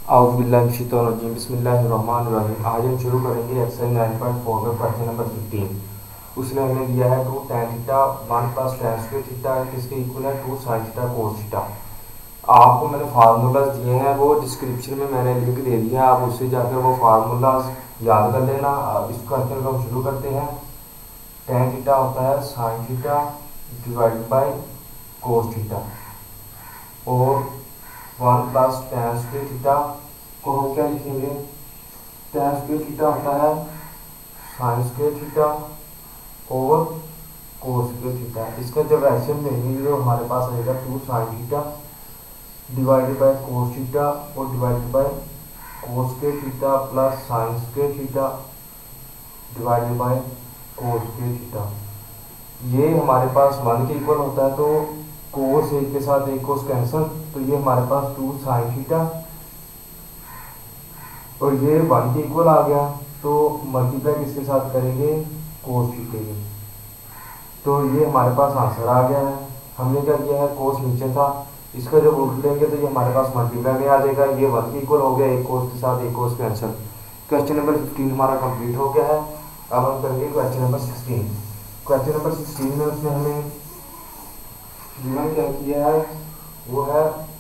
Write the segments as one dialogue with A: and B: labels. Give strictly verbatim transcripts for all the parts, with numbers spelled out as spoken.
A: औज़ुबिल्लाहिमिनश्शैतानिर्रजीम बिस्मिल्लाहिर्रहमानिर्रहीम। आज हम शुरू करेंगे एक्सरसाइज नाइन पॉइंट फोर में क्वेश्चन नंबर फिफ्टीन। उसने हमें दिया है two tan theta one plus tan square theta किसके इक्वल है to sine theta cos theta. आपको मैंने फार्मूलाज दिए हैं, वो डिस्क्रिप्शन में मैंने लिंक दे दिया है, आप उससे जाकर वो फार्मूलाज याद कर लेना। अब इस क्वेश्चन को हम शुरू करते हैं। टेन थीटा होता है sine theta divide by cos theta और one plus tan square theta को हम क्या लिखेंगे, टेन स्क्वायर थीटा होता है साइन स्क्वायर थीटा और कोस स्क्वायर थीटा। इसका जब एक्शन लेंगे तो हमारे पास आएगा two sine theta divided by cos theta और divided by cos square theta plus sine square theta divided by cos square theta. ये हमारे पास वन के इक्वल होता है, तो कोस एक के साथ एक कोस कैंसल, तो ये हमारे पास टू साइन थीटा और ये वन के इक्वल आ गया, तो मल्टीप्लाई किसके साथ करेंगे, कोस थीटा के। तो ये हमारे पास आंसर आ गया है। हमने क्या किया है, कोस नीचे था, इसका जब उल्ट लेंगे तो ये हमारे पास मल्टीप्लाई में आ जाएगा। ये वन के इक्वल हो गया, एक कोस के साथ एक cos cancel. Question number fifteen हमारा कंप्लीट हो गया है। अब हम करेंगे question number sixteen. Question number sixteen में उसने हमें गिवन क्या किया है, वो है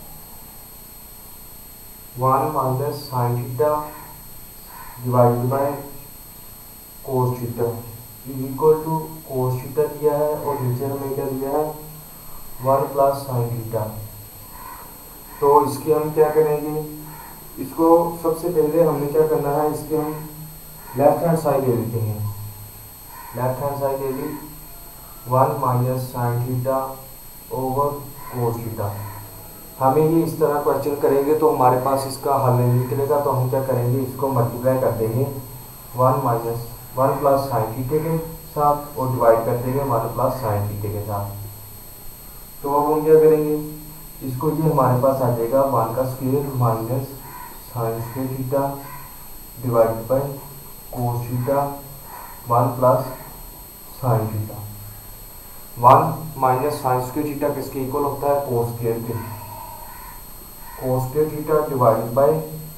A: one minus sine theta divided by cos theta equal to cos theta दिया है और नीचे हमें क्या दिया है, वन प्लस साइन थीटा। तो इसकी हम क्या करेंगे, इसको सबसे पहले हमें क्या करना है, इसके हम लेफ्ट हैंड साइड ले लेते हैं। लेफ्ट हैंड साइड ले ली, one minus sine theta over cos theta. हमें ये इस तरह क्वेश्चन करेंगे तो हमारे पास इसका हल नहीं निकलेगा, तो हम क्या करेंगे, इसको मल्टीप्लाई कर देंगे one minus one plus sine theta के साथ और डिवाइड कर देंगे वन प्लस साइन थीटा के साथ। तो अब हम क्या करेंगे, इसको ये हमारे पास आ जाएगा वन का square minus sine square theta divide by cos theta one plus sine theta. One minus sine square theta किसके इक्वल होता है, कोस स्क्वायर के। Cos square theta divided by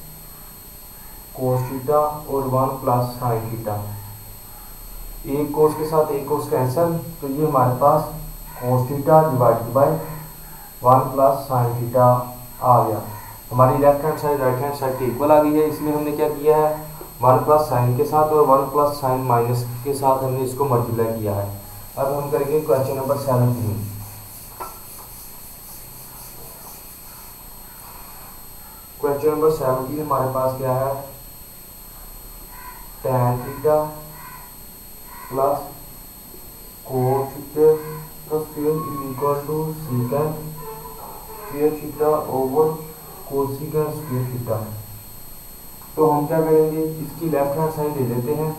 A: cos theta और वन प्लस साइन थीटा। एक cos के साथ एक cos cancel, तो ये हमारे पास cos theta divided by one plus sine theta आ गया। हमारी left hand side right hand side के इक्वल आ गई है। इसमें हमने क्या किया है, वन प्लस साइन के साथ और वन प्लस साइन माइनस के साथ हमने इसको मल्टीप्लाई किया है। अब हम करेंगे question number seventeen. Question number seventeen हमारे पास क्या है, tan theta plus cos theta plus square equal to secant square theta over cosecant square theta. तो हम क्या करेंगे, इसकी लेफ्ट हैंड साइड ले लेते हैं।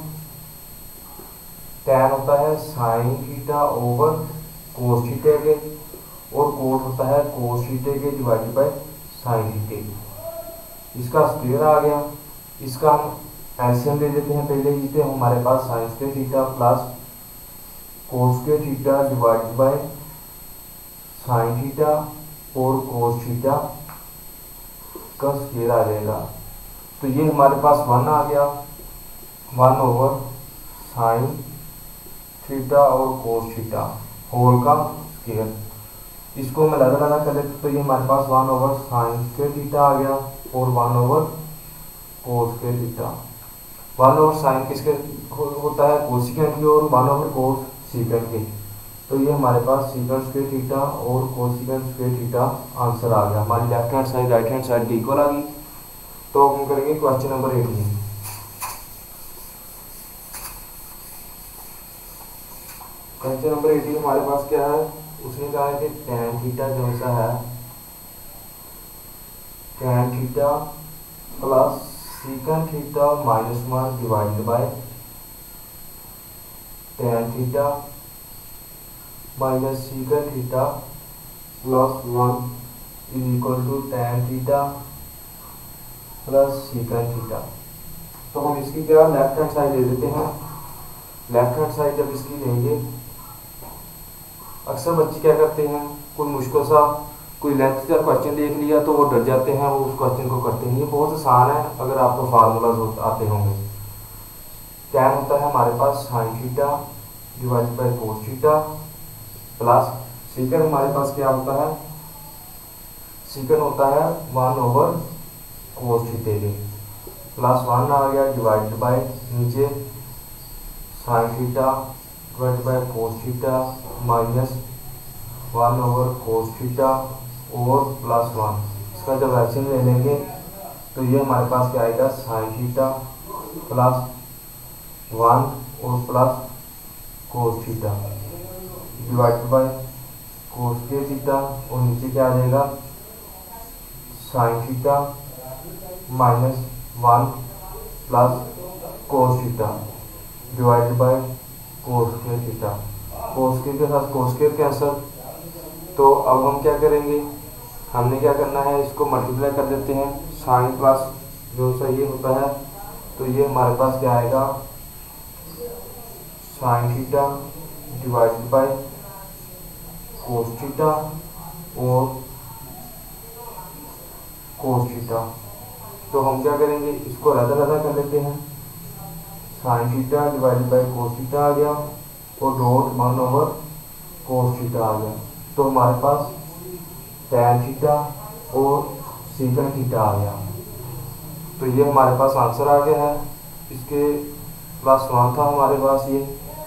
A: टैन होता है sine theta over cos theta के और कोस होता है कोस थीटा के डिवाइडेड बाय साइन थीटा के। इसका स्क्वायर आ गया, इसका हम एलसीएम ले लेते हैं। पहले जीते हमारे पास sine square theta plus cos square theta divided by sine theta और कोस थीटा का स्क्वायर आ जाएगा। तो ये हमारे पास वन आ गया, वन ओवर साइन थीटा और कोस थीटा होल का स्क्वायर। इसको हम अलग अलग कर लेते तो ये हमारे पास one over sine square theta आ गया और one over cos square theta. One over sine किसके होता है, कोसिकेंड की, और वन ओवर कोस सीकेंड की। तो ये हमारे पास सीकेंड स्क्वायर थीटा और कोसिकेंड स्क्वायर थीटा आंसर आ गया। हमारी left hand side right hand side की इक्वल आ गई। तो हम करेंगे question number eighteen. Question number eighteen हमारे पास क्या है, उसने कहा है कि टेन थीटा जो सा है, tan theta plus secant theta minus one divided by tan theta minus secant theta plus one is equal to tan theta plus secant theta. तो हम इसकी क्या लेफ्ट हैंड साइड ले लेते हैं। लेफ्ट हैंड साइड जब इसकी लेंगे, अक्सर बच्चे क्या करते हैं, कोई मुश्किल सा कोई लेंथ का क्वेश्चन देख लिया तो वो डर जाते हैं, वो उस क्वेश्चन को करते नहीं। ये बहुत आसान है अगर आपको फार्मूलाज आते होंगे। टैन होता है हमारे पास sine theta divide by cos theta plus secant हमारे पास क्या होता है, सीकन होता है वन ओवर कोस थीटा के प्लस वन आ गया डिवाइड बाई नीचे sine theta divide by cos theta minus one over cos theta और प्लस वन। इसका जब एलसीएम ले लेंगे तो ये हमारे पास क्या आएगा, साइन थीटा प्लस वन और plus cos theta divide by cos के थीटा और नीचे क्या आ जाएगा, sine theta minus one plus cos theta divide by cos के थीटा। कोस के के साथ कोस के कैंसल। तो अब हम क्या करेंगे, हमने क्या करना है, इसको मल्टीप्लाई कर देते हैं साइन प्लस जो सा ये होता है, तो ये हमारे पास क्या आएगा, sine theta divide by cos theta और कोस थीटा। तो हम क्या करेंगे, इसको रद्द रद्द कर लेते हैं, sine theta divide by cos theta आ गया और dot one over cos theta आ गया। तो हमारे पास टैन थीटा और सीकन थीटा आ गया। तो ये हमारे पास आंसर आ गया है। इसके प्लस वन था हमारे पास ये,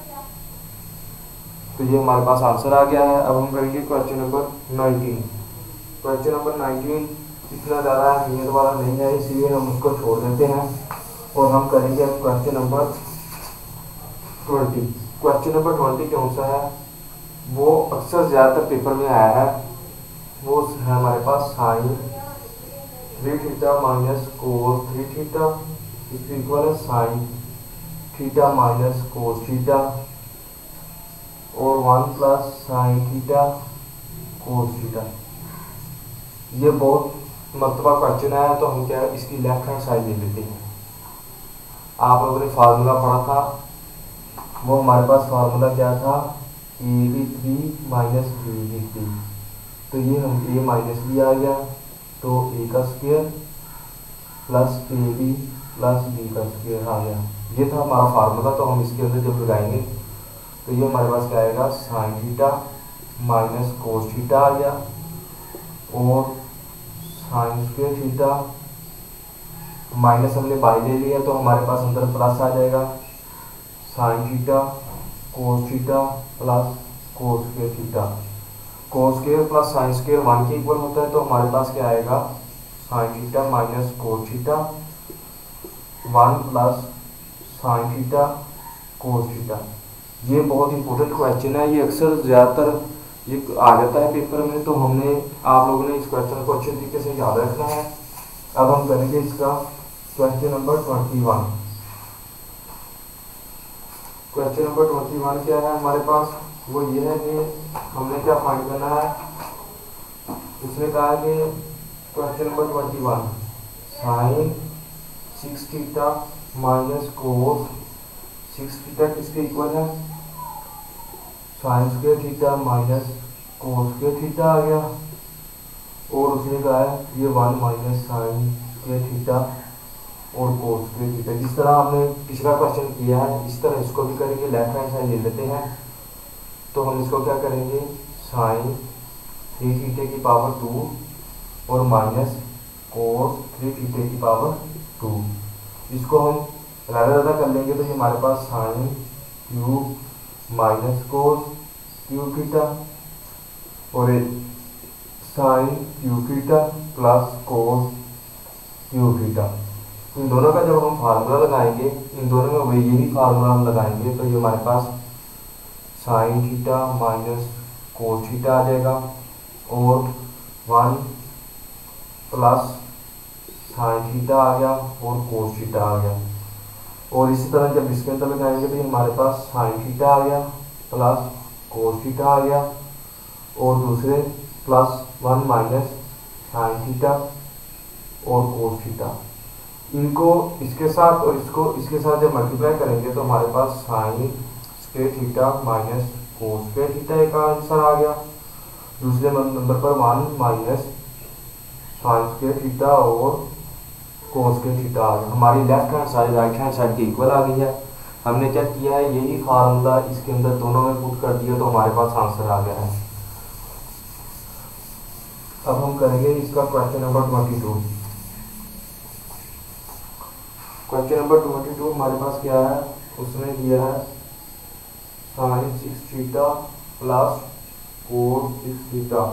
A: तो ये हमारे पास आंसर आ गया है। अब हम करेंगे question number nineteen. Question number nineteen इतना ज़्यादा अहमियत वाला नहीं है, इसलिए हम उसको छोड़ देते हैं और हम करेंगे अब question number twenty. Question number twenty कौन सा है, वो अक्सर ज़्यादातर पेपर में आया है, वो है हमारे पास sine three theta minus cos three theta is equal है sine theta minus cos theta और one plus sine theta cos theta. ये बहुत मरतबा क्वेश्चन है, तो हम क्या इसकी लेफ्ट हैंड साइड ले लेते हैं। आप लोगों ने फार्मूला पढ़ा था, वो हमारे पास फार्मूला क्या था, A B three minus B B three. तो ये हम ए माइनस बी आ गया, तो ए का square plus A B plus B का स्क्वायर आ गया। ये था हमारा फार्मूला। तो हम इसके अंदर जब लगाएंगे तो ये हमारे पास क्या आएगा, sine theta minus cos theta आ गया और साइन स्क्वायर थीटा माइनस हमने बाई ले लिया, तो हमारे पास अंदर प्लस आ जाएगा, sine theta cos theta plus cos square theta. Cos square plus sine square one के इक्वल होता है, तो हमारे पास क्या आएगा, sine theta minus cos theta one plus sine theta cos theta. ये बहुत इंपॉर्टेंट क्वेश्चन है, ये अक्सर ज़्यादातर ये आ जाता है पेपर में, तो हमने आप लोगों ने इस क्वेश्चन को अच्छे तरीके से याद रखना है। अब हम करेंगे इसका question number twenty one. Question number twenty one क्या है हमारे पास, वो ये है कि हमने क्या फाइंड करना है। उसने कहा है कि question number twenty one sine six theta minus cos six theta किसके इक्वल है, sine square theta minus cos square theta आ गया और उसने कहा है ये one minus sine square theta और कोस स्क्वायर थीटा। जिस तरह हमने पिछला क्वेश्चन किया है इस तरह इसको भी करेंगे, लेफ्ट हैंड साइड ले लेते हैं। तो हम इसको क्या करेंगे, साइन थ्री थीटे की पावर टू और माइनस कोस थ्री थीटे की पावर टू, इसको हम ज़्यादा ज़्यादा कर लेंगे। तो ये हमारे पास sine cube minus cos cube theta और sine cube theta plus cos cube theta. इन दोनों का जब हम फार्मूला लगाएंगे, इन दोनों में वही यही फार्मूला हम लगाएंगे, तो ये हमारे पास sine theta minus cos theta आ जाएगा और वन प्लस साइन थीटा आ गया और कोस थीटा आ गया। और इसी तरह जब इसके अंदर लगाएंगे तो हमारे पास साइन थीटा आ गया प्लस कोस थीटा आ गया और दूसरे plus one minus sine theta और कोस थीटा। इनको इसके साथ और इसको इसके साथ जब मल्टीप्लाई करेंगे तो हमारे पास sine square theta minus cos square theta का आंसर आ गया। दूसरे नंबर पर one minus sine square theta और कोस स्क्वायर थीटा आ गया। हमारी left hand side right hand side की इक्वल आ गई है। हमने क्या किया है, यही फार्मूला इसके अंदर दोनों में पुट कर दिया तो हमारे पास आंसर आ गया है। अब हम करेंगे इसका question number twenty two. Question number twenty two हमारे पास क्या है, उसने दिया है sine six theta plus cos six theta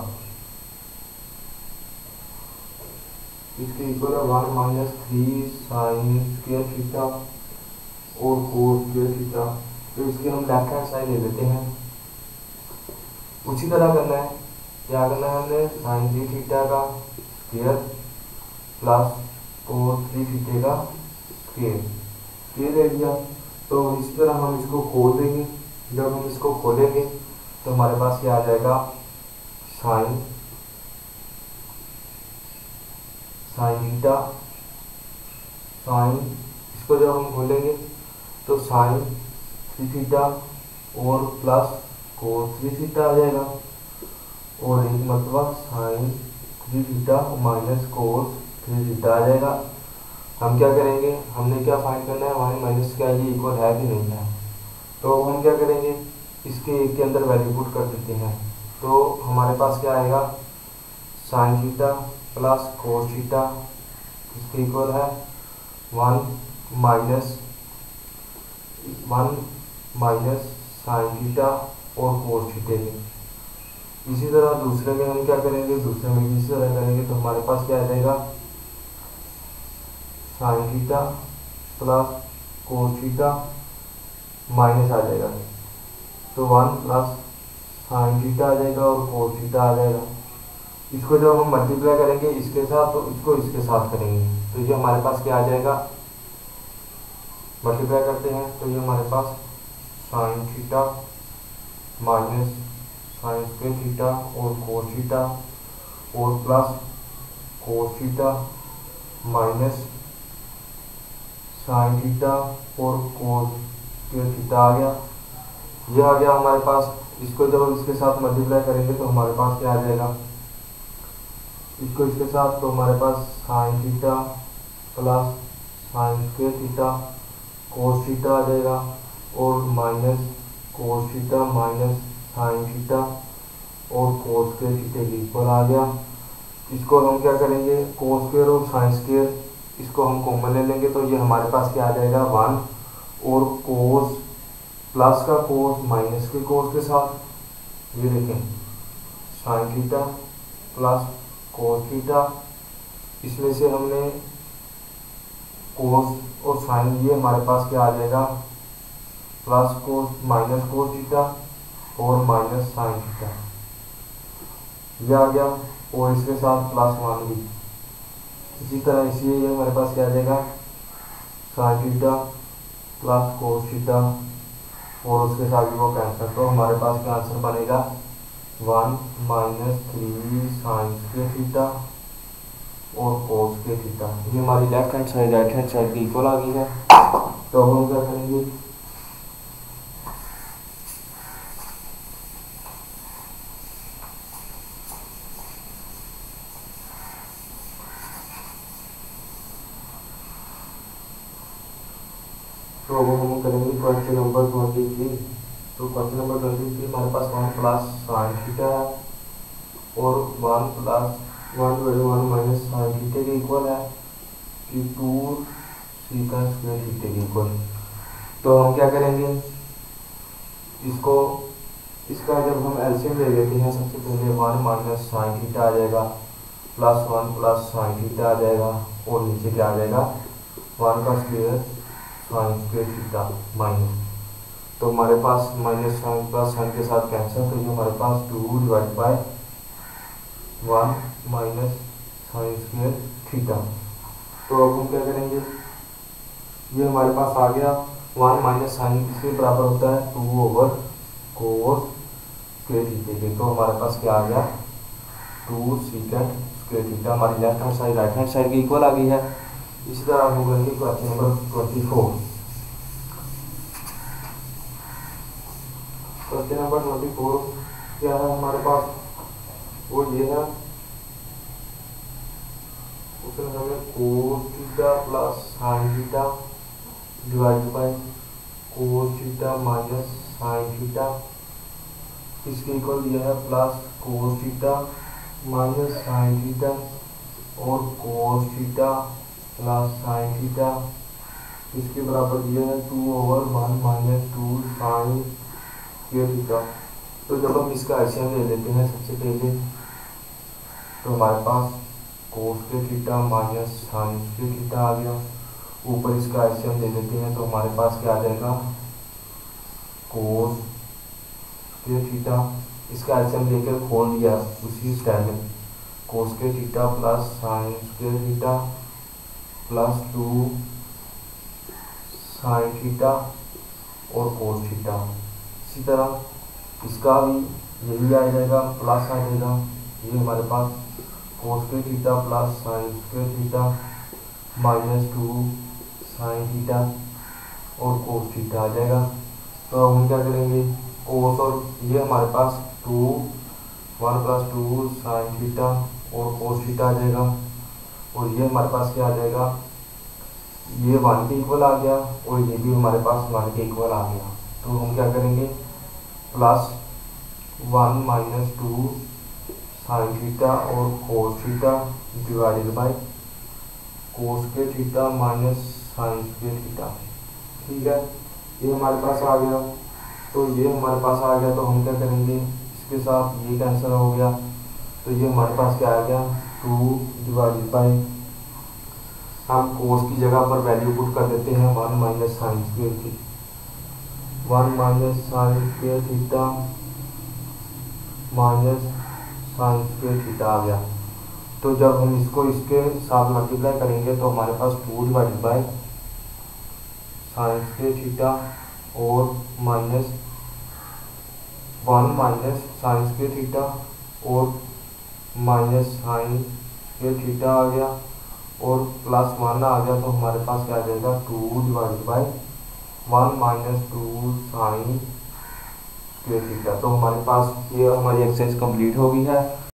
A: इसके इक्वल है one minus three sine square theta और कोस स्क्वायर थीटा। तो इसकी हम लेफ्ट हैंड साइड ले लेते हैं। उसी तरह करना है, क्या करना है हमने, साइन थ्री थीटा का square plus cos three theta का स्क्वायर स्क्वायर ले लिया। तो इसी तरह हम इसको खोल देंगे। जब हम इसको खोलेंगे तो हमारे पास क्या आ जाएगा, साइन साइन थीटा साइन, इसको जब हम खोलेंगे तो साइन थ्री थीटा और प्लस कोस थ्री थीटा आ जाएगा और एक मतलब sine three theta minus cos three theta आ जाएगा। हम क्या करेंगे, हमने क्या फाइंड करना है, वन माइनस का ये इक्वल है कि नहीं है। तो हम क्या करेंगे, इसके एक के अंदर वैल्यू पुट कर देते हैं। तो हमारे पास क्या आएगा, sine theta plus cos theta इसके इक्वल है one minus one minus sine theta और कोस थीटा के। इसी तरह दूसरे में हम क्या करेंगे, दूसरे में इसी तरह करेंगे तो हमारे पास क्या आ जाएगा, sine theta plus cos theta minus आ जाएगा तो वन प्लस साइन थीटा आ जाएगा और कोस थीटा आ जाएगा। इसको जब हम मल्टीप्लाई करेंगे इसके साथ तो इसको इसके साथ करेंगे तो ये हमारे पास क्या आ जाएगा, मल्टीप्लाई करते हैं तो ये हमारे पास sine theta minus sine square theta और कोस थीटा और plus cos theta minus sine theta और कोस स्क्वायर थीटा आ गया। ये आ गया हमारे पास। इसको जब हम इसके साथ मल्टीप्लाई करेंगे तो हमारे पास क्या आ जाएगा, इसको इसके साथ तो हमारे पास sine theta plus sine square theta cos theta आ जाएगा और minus cos theta minus sine theta और कोस स्क्वायर थीटा की इक्वल आ गया। इसको हम क्या करेंगे, कोस स्क्वायर और साइन स्क्वायर इसको हम कॉमन ले लेंगे तो ये हमारे पास क्या आ जाएगा, वन और कोस प्लस का कोस माइनस के कोस के साथ, ये देखें sine theta plus cos theta, इसमें से हमने कोस और साइन, ये हमारे पास क्या आ जाएगा, plus cos minus cos theta और माइनस साइन थीटा, ये आ गया और इसके साथ प्लस वन भी। इसी तरह इसलिए ये हमारे पास क्या आ जाएगा, sine theta plus cos theta और उसके साथ भी वो कैंसिल, तो हमारे पास क्या आंसर बनेगा, one minus three sine square theta और कोस स्क्वायर थीटा। ये हमारी left hand side right hand side की इक्वल आ गई है। तो हम क्या करेंगे, तो अब हम करेंगे क्वेश्चन नंबर ट्वेंटी थ्री। तो क्वेश्चन नंबर ट्वेंटी थ्री हमारे पास वन प्लस साइन थीटा है और वन प्लस वन बटे वन माइनस साइन थीटा के इक्वल है कि टू सीकंड स्क्वायर थीटा के इक्वल। तो हम क्या करेंगे, इसको इसका जब हम एलसीएम ले लेते हैं, सबसे पहले वन माइनस साइन थीटा आ जाएगा plus one plus sine theta आ जाएगा और नीचे क्या आ जाएगा, वन का square sine square theta minus, तो हमारे पास माइनस साइन प्लस साइन के साथ कैंसिल, तो ये हमारे पास two divide by one minus sine square theta. तो अब हम क्या करेंगे, ये हमारे पास आ गया वन माइनस साइन इसके बराबर होता है two over cos square theta के, तो हमारे पास क्या आ गया, टू सीकेंड स्क्वायर थीटा। हमारी left hand side right hand side की इक्वल आ गई है। इसी तरह हम करेंगे question number twenty four. Question number twenty four क्या है हमारे पास, वो ये है, उसमें हमें cos theta plus sine theta divide by cos theta minus sine theta, इसके इक्वल यह है plus cos theta minus sine theta और cos theta plus sine theta, इसके बराबर यह है two over one minus two sine square theta. तो जब हम इसका एलसीएम ले लेते हैं सबसे पहले, तो हमारे पास cos square theta minus sine square theta आ गया। ऊपर इसका एलसीएम ले लेते हैं तो हमारे पास क्या आ जाएगा, कोस स्क्वायर थीटा, इसका एलसीएम लेकर खोल दिया उसी स्टाइल में, cos square theta plus sine square theta plus two sine theta और कोस थीटा। इसी तरह इसका भी यही आ जाएगा, प्लस आ जाएगा, ये हमारे पास cos square theta plus sine square theta minus two sine theta और कोस थीटा आ जाएगा। तो हम क्या करेंगे, कोस और ये हमारे पास two one plus two sine theta और कोस थीटा आ जाएगा, और ये हमारे पास क्या आ जाएगा, ये वन के इक्वल आ गया और ये भी हमारे पास वन के इक्वल आ गया। तो हम क्या करेंगे, plus one minus two sine theta और cos theta divided by cos square theta minus sine square theta. ठीक है, ये हमारे पास आ गया। तो ये हमारे पास आ गया तो हम क्या करेंगे, इसके साथ ये कैंसिल हो गया, तो ये हमारे पास क्या आ गया, टू डिवाइडेड बाई, हम कोस की जगह पर वैल्यू पुट कर देते हैं वन माइनस साइन स्क्वायर की, one minus sine square theta minus sine square theta आ गया। तो जब हम इसको इसके साथ मल्टीप्लाई करेंगे तो हमारे पास two divided by sine square theta और minus one minus sine square theta और माइनस साइन स्क्वायर थीटा आ गया और प्लस वन आ गया। तो हमारे पास क्या आ जाएगा, two divided by one minus two sine square theta. तो हमारे पास ये हमारी एक्सरसाइज कंप्लीट हो गई है।